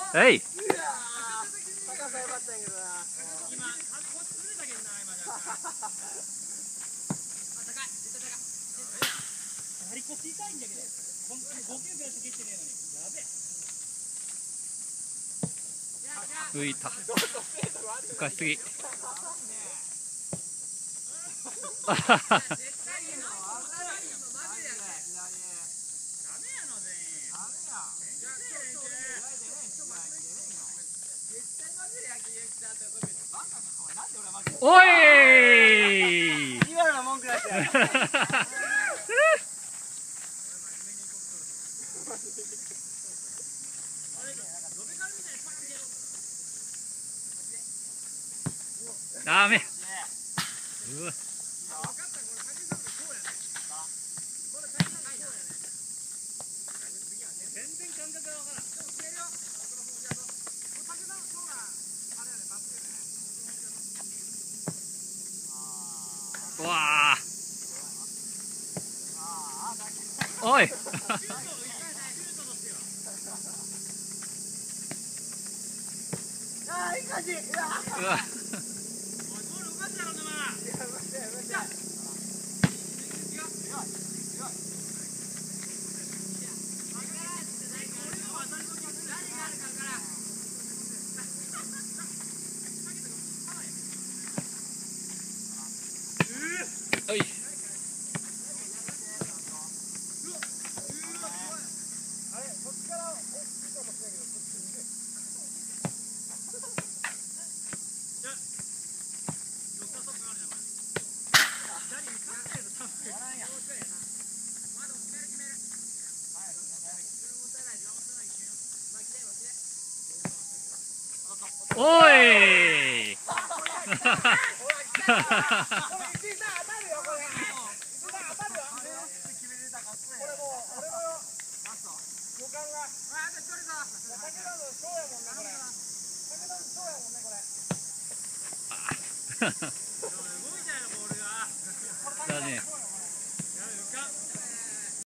はい。 高さ良かったんやけどな。今、こっちずれたけどな、今じゃ。高い、絶対高い。張り腰痛いんだけど、本当に5球ぐらいしか蹴ってねえのに。やべえ。 浮いた。浮かしすぎ。あはは。おい。 今のは文句出してやる。 ダメ。うわ。 全然感覚がわからん。 うわあ。おい。 ああ、いい感じ。うわ。 おい。おい。Ha ha.